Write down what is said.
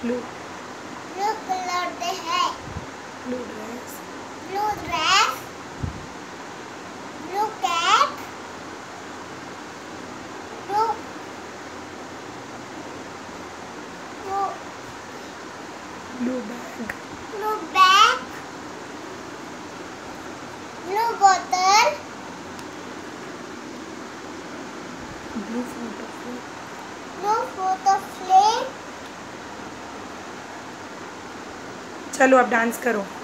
Blue colour दे है। Blue dress blue dress, blue cap, blue bag blue bag, blue बोतल, blue photo frame. Blue photo frame. चलो अब dance करो।